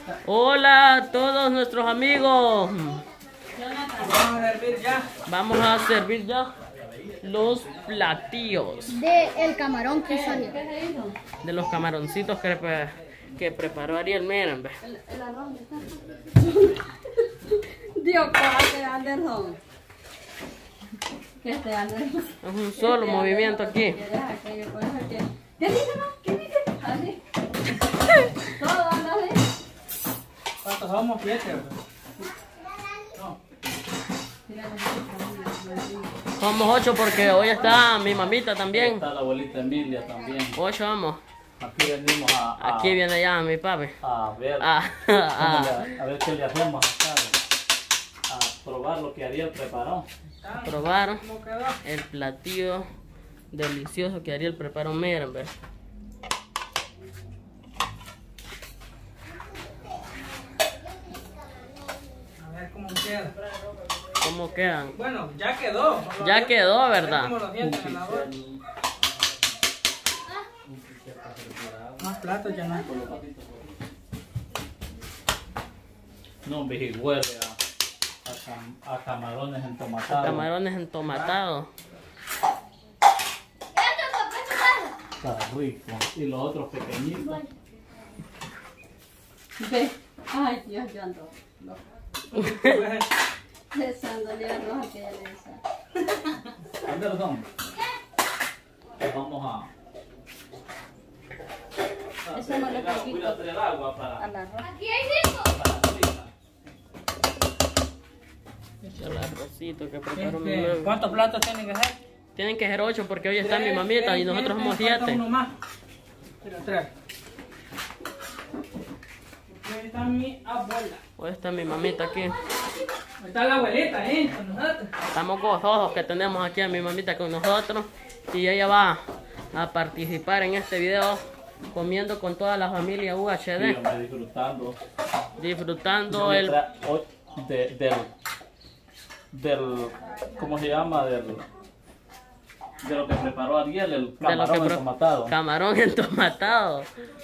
Hola a todos nuestros amigos. Vamos a servir ya. Vamos a servir ya los platillos De el camarón que salió. de los camaroncitos que preparó Ariel. Miren, ve. El arroz está. Dios, ¿qué Anderson? ¿Qué este Anderson? Es un solo movimiento aquí. ¿Qué dice, no? ¿Qué dice? Así. Todo anda así. ¿Cuántos somos? 7. No. Somos 8 porque hoy está mi mamita también. Está la abuelita Emilia también. 8 vamos. Aquí venimos Aquí viene ya mi papi. a ver, Ah, a ver qué le hacemos acá. A probar lo que Ariel preparó. probar ¿Cómo quedó? el platillo delicioso que Ariel preparó. Miren, ve. A ver cómo queda. ¿Cómo quedan? Bueno, ya quedó. Ya quedó, A ver ¿verdad? cómo lo sienten en la boca. Más platos ya no hay. No, ve, huele a camarones entomatados. Camarones entomatados. Está rico. Y los otros pequeñitos. Ve. Ay, Dios, yo ando loca. Besándole a Roja que ella le besa. Anderson. Vamos Eso no le voy a poquito traer agua al para arroz. la El arrocito que preparó mi mamá. ¿Cuántos platos tienen que ser? Tienen que ser 8 porque hoy está mi mamita y nosotros somos Falta 7. uno más. Pero 3. Aquí está mi abuela. Hoy está mi mamita aquí. Ahí está la abuelita, con nosotros. Estamos gozosos que tenemos aquí a mi mamita con nosotros. Y ella va a participar en este video comiendo con toda la familia Sí, UHD. hombre, disfrutando. Disfrutando Yo el... hoy del ¿cómo se llama? De lo que preparó Ariel, el de lo que camarón entomatado. Camarón entomatado.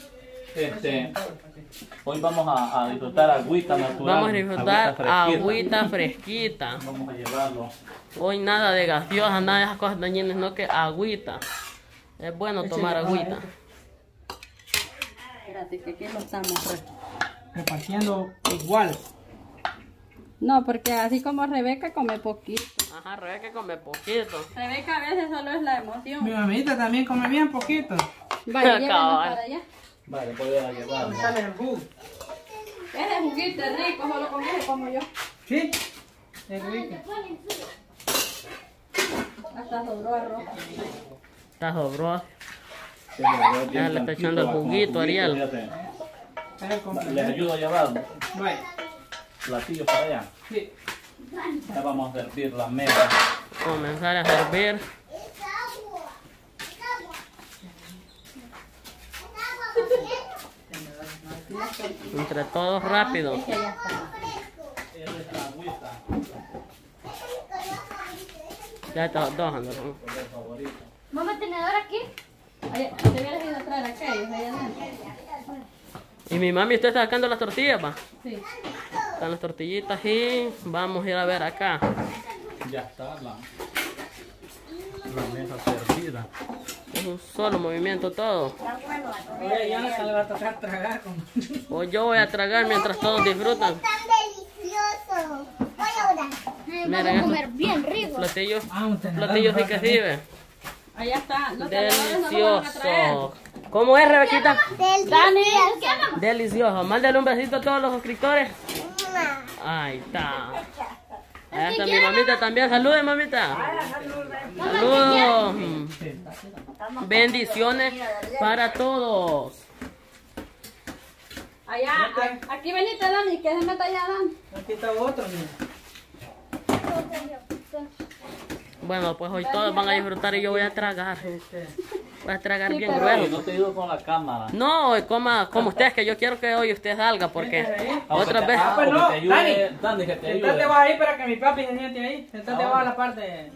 Hoy vamos a disfrutar agüita natural. Vamos a disfrutar fresquita. agüita fresquita. Vamos a llevarlo. Hoy nada de gaseosas, nada de esas cosas dañinas, sino que agüita. Es bueno tomar agüita. Espérate, que aquí lo estamos. Repartiendo igual. No, porque así como Rebeca come poquito. Ajá, Rebeca come poquito. Rebeca a veces solo es la emoción. Mi mamita también come bien poquito. Vaya, llévanos Cabal. para allá. Vale, voy a llevarlo. Sale el jugo. Ese juguito es rico, solo con ese como yo. ¿Sí? Es rico. Hasta sobró arroz. Está sobró. Ya Ya le está echando el juguito, Ariel. Les ayudo a llevar Vaya. platillos para allá. Sí. Ya vamos a servir la mesa. Comenzar a servir. Entre todos rápido. Es que ya está. Esta agüita, Ya está dos, Anderson. el favorito. Mamá, tenedor aquí. Ay, te hubieras ido a traer aquellos allá adentro. Y mi mami, ¿usted está sacando las tortillas, pa? Sí. Están las tortillitas y vamos a ir a ver acá. Ya está la mesa servida. Es un solo movimiento todo. Oye, ya no se le va a tocar tragar con... Hoy yo voy a tragar mientras todos disfrutan. Delicioso. Voy a orar. Miren Vamos a esto. comer bien rico. Platillos, Ah, un tenedor. platillos sí que sirve. Allá está. Los tenedores no lo van a traer. Delicioso. ¿Cómo es, Rebequita? Delicioso. Delicioso. Mándale un besito a todos los suscriptores. Ahí está. Ahí está mi mamita también. Saludos, mamita. Saludos. Bendiciones para todos. Allá, aquí venite, Dani, que se meta allá, Dani. Aquí está otro, mira. Bueno, pues hoy todos van a disfrutar y yo voy a tragar. Voy a tragar bien Oye, grueso. no te ayudo con la cámara. No, coma como ustedes, que yo quiero que hoy usted salga porque otras veces... pues no, que te ayude, Dani, que te Sentate ayude. vos ahí para que mi papi se siente ahí. Sentate vos a la parte.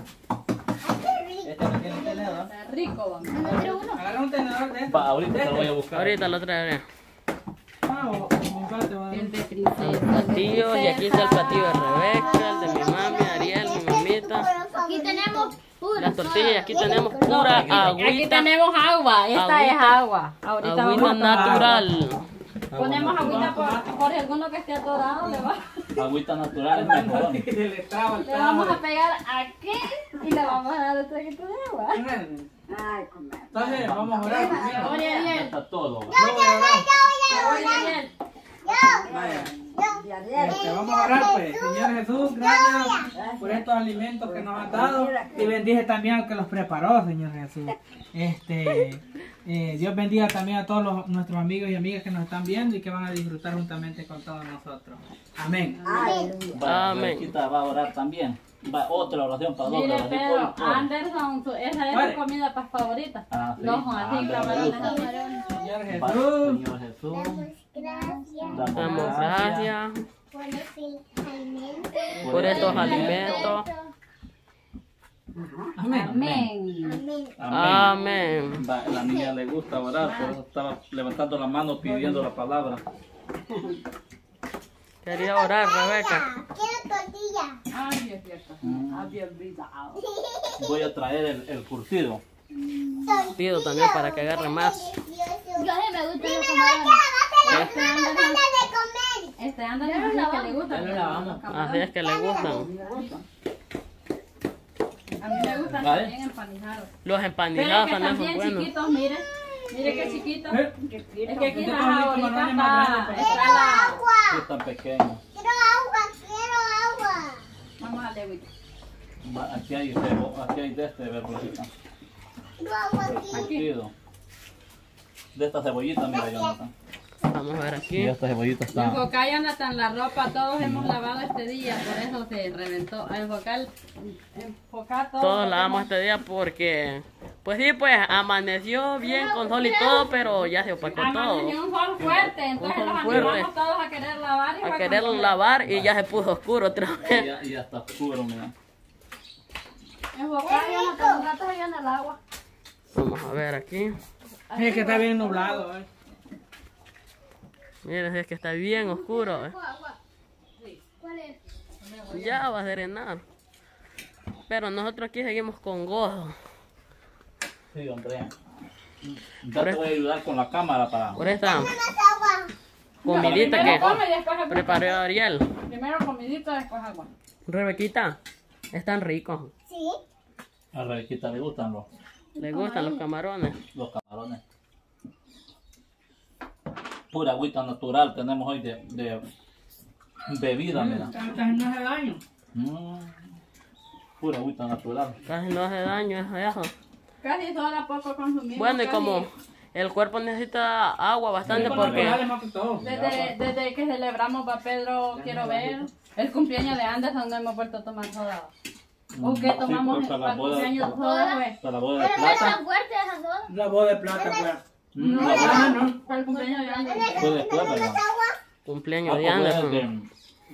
Este no tiene tenedor. Está rico, vamos. Agarra un tenedor de Va, ahorita te lo voy a buscar. Ahorita lo traeré. Ah, o mi parte va a dar. El de princesa. Platillos, y aquí está el platillo de Rebeca, el de mi mami, Ariel, mi mamita. Aquí tenemos pura. Las tortillas, y aquí tenemos pura Aquí agüita. tenemos agua. Esta es Agüita. agua. Ahorita Agüita vamos a tomar. natural. Ponemos agüita por alguno que esté atorado. Le, Agüita natural es mejor. Le traba el le vamos a trago. pegar aquí y le vamos a dar el traguito de agua. Entonces, vamos a orar primero. Oye, Ya bien. está todo. Oye, bien. Vaya. Vamos a orar pues. Señor Jesús, gracias por estos alimentos que nos has dado. Y bendice también al que los preparó, Señor Jesús. Dios bendiga también a todos nuestros amigos y amigas que nos están viendo y que van a disfrutar juntamente con todos nosotros. Amén. Va, Amén. Rebequita va a orar también. Va otra oración para Mire, nosotros. así, Pedro, por- Anderson, esa es Vale. su comida favorita. Ah, sí. Los así, Ah, camarones, me gusta. camarones. Señor Va, Jesús. Señor Jesús, Gracias Damos gracias por los alimentos. por estos alimentos. Amén. Amén. Amén. Amén. Va, la niña le gusta orar, por eso estaba levantando la mano pidiendo la palabra. Quería orar, Rebeca. Quiero tortilla. Ay, es cierto. Había olvidado. Voy a traer el curtido. Pido también para que agarre más. Delicioso. Yo sí me gusta los Primero que camarones. va a de comer. Este Anderson es el que le gusta. Ya lo lavamos. Así es que le gustan. A mí me gustan Vale. también empanizados. Los Pero empanizados que también son también buenos. chiquitos, miren. Mire qué chiquitos. ¿Eh? Es que aquí Este la con ahorita camarones más grandes, está Quiero la... agua. Sí, tan pequeño. Quiero agua. Quiero agua. Vamos a leer. Va, aquí hay de este, Verbolita. Quiero agua El aquí. curtido. De esta cebollita, mira, Jonathan. Vamos a ver Y aquí. esta cebollita está. Enfocar, Jonathan, la ropa todos hemos lavado este día, por eso se reventó. Enfocar todo. Todos lavamos este día porque, pues sí, pues amaneció bien con sol y todo, pero ya se opacó todo. Amaneció un sol fuerte, entonces Un sol los fuerte. animamos todos a querer lavar y A fue querer cuando- lavar y ya se puso oscuro otra vez. Y ya está oscuro, mira. Enfocar, Jonathan, un rato allá en el agua. Vamos a ver aquí. Es que está bien nublado. Miren, es que está bien oscuro. ¿Cuál es? Ya va a serenar. Pero nosotros aquí seguimos con gozo. Sí, Andrea. Ya te voy a ayudar con la cámara para. Por esta Más agua. comidita Primero que come y después se- preparó Ariel. Primero comidita, después agua. Rebequita, están ricos. Sí. A Rebequita le gustan Le gustan los camarones. los camarones. Pura agüita natural tenemos hoy de bebida, mira. Casi no hace daño. Pura agüita natural. Casi no hace daño eso. Casi solo poco consumimos. Bueno, y casi- como el cuerpo necesita agua bastante Sí, porque naturales más que todo. Desde que celebramos va Pedro, quiero ver, el cumpleaños de Anderson no hemos vuelto a tomar soda. ¿O qué Sí, tomamos para la para el boda, cumpleaños para, soda fue? para la boda de Pero no es plata. tan fuerte esa soda. La boda de plata, pues. La Ah, boda no. Para el cumpleaños de Anderson. fue después, ¿verdad? cumpleaños de pues fue Anderson.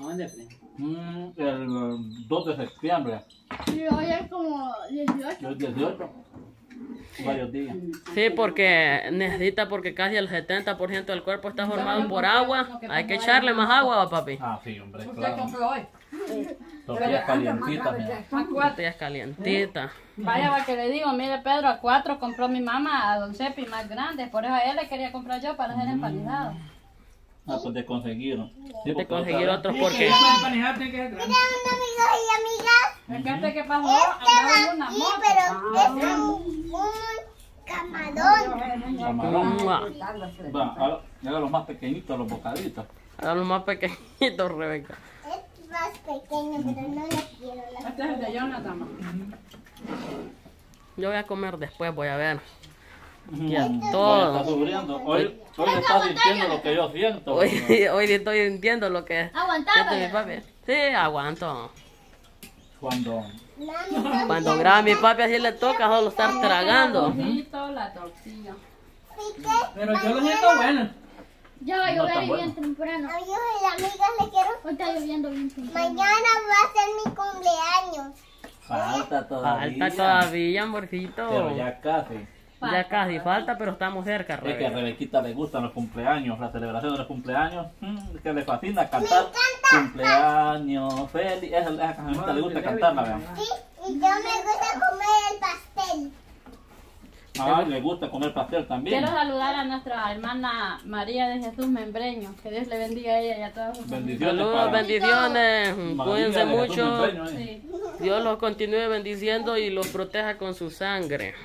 el 2 de septiembre, Y hoy es como 18. el 18, varios días. Sí, porque necesita, porque casi el 70% del cuerpo está formado por agua. Hay que echarle más agua, va, papi. Ah, sí, hombre, ¿Usted claro. compró hoy? Tortillas calientitas, mira. A 4. Tortillas calientitas. Vaya, va que le digo, mire Pedro, a 4 compró mi mamá, a Don Cepi más grandes, por eso a él le quería comprar yo para hacer empanizado. Ah, pues de conseguir. Sí, De porque conseguir otra otros Sí, porque que para empanejar tiene que ser grande. Amigos y amigas. Es que este que pasó, andaba en una Sí, moto. pero es un camarón. camarón. ¡mua! Va, haga los más pequeñitos, los bocaditos. A los más pequeñitos, Rebeca. Es más pequeño, pero no lo quiero. Este es el de Jonathan. ma. Yo voy a comer después, voy a ver. Ya, todo. está sufriendo. Hoy está sintiendo lo que yo siento. Hoy estoy sintiendo lo que Aguantaba. siente mi papi. Sí, aguanto. Cuando Cuando graba mi papi así le toca solo estar tragando. Ojito, la tortilla. Pero yo lo siento bueno. Ya va a No llover tan y bueno. bien temprano. Amigos y amigas, les quiero. Hoy está lloviendo bien temprano. Mañana va a ser mi cumpleaños. falta todavía. Falta todavía, amorcito. Pero ya casi. Ya casi falta, pero estamos cerca, Es que a Rebeca. Rebequita le gustan los cumpleaños, la celebración de los cumpleaños, que le fascina cantar cumpleaños feliz. Esa cancioncita le gusta cantarla, vean. Sí, y yo me gusta comer el pastel. Ah, le gusta comer pastel también. Quiero saludar a nuestra hermana María de Jesús Membreño. Que Dios le bendiga a ella y a todos sus familias. Bendiciones Saludos, para bendiciones. María Cuídense de Jesús mucho. Membreño, Sí. Dios los continúe bendiciendo y los proteja con su sangre.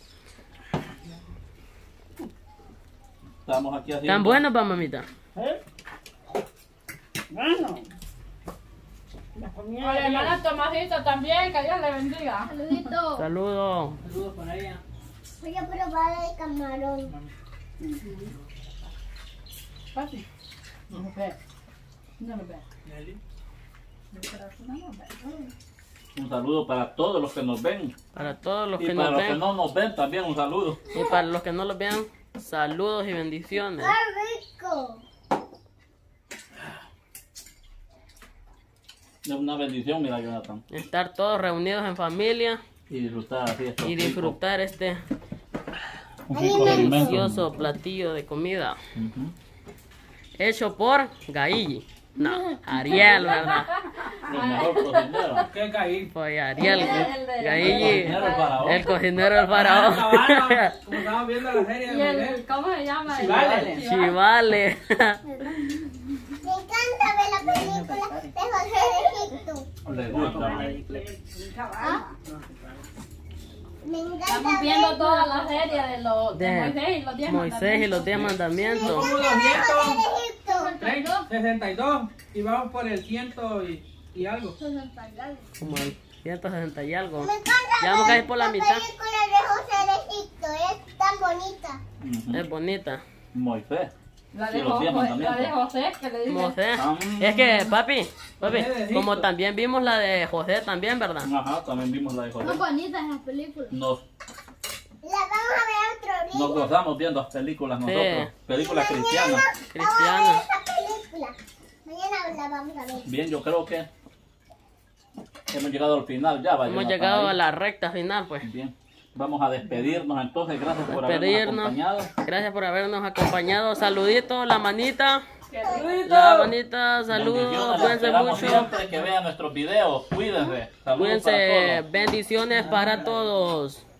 Estamos aquí haciendo... ¿Tan buenos, va, mamita? A la hermana Tomasita también, que Dios le bendiga. Saludito. Saludos. Saludos para ella. Voy a probar el camarón. Papi. No me ve. No me ve. Nelly. Un saludo para todos los que nos ven. Para todos los Y que para nos los que ven. no nos ven también un saludo. Y para los que no los vean, saludos y bendiciones. ¡Qué rico! Es una bendición, mira, Jonathan. Estar todos reunidos en familia Y disfrutar así estos y disfrutar este ricos alimentos. delicioso platillo de comida. Ujú. Hecho por Gailli. No, Ariel, ¿verdad? El mejor cocinero. ¿Qué caí? Fue Ariel. El Gailli, cocinero, el faraón. el cocinero del faraón. Caballo, como estamos viendo la serie de Y Miguel. el, ¿cómo se llama? Chivale. Chivale. Me encanta ver la película de José de Egipto. Le gusta. Me encanta Estamos viendo toda la serie de, los de Moisés y los 10 Moisés y los 10 mandamientos. Como ver 200, de Egipto. 62 y vamos por el 100 y algo. Como el 160 y algo. Me encanta Ya vamos a ver caer por la la mitad. película de José de Egipto. Es tan bonita. Ujú. Es bonita. Moisés. La Sí, de, los 10 la de mandamientos. José, que le dice. Moisés. Ah. Es que, papi, José de Egipto. como también vimos la de José también, ¿verdad? Ajá, también vimos la de José. bonitas las películas. Nos Las vamos a ver otro día. Nos gozamos viendo las películas Sí. nosotros, películas cristianas. Cristiana. Vamos a ver esa película. Mañana la vamos a ver. Bien, yo creo que hemos llegado al final ya. Hemos llegado a la recta final, pues. Bien, vamos a despedirnos entonces, gracias por habernos Despedirnos. acompañado. Gracias por habernos acompañado. Saluditos, la manita. La manita, saludos, Bendiciones, cuídense esperamos mucho. siempre que vean nuestros videos, cuídense. Saludos para Cuídense, todos. bendiciones para todos.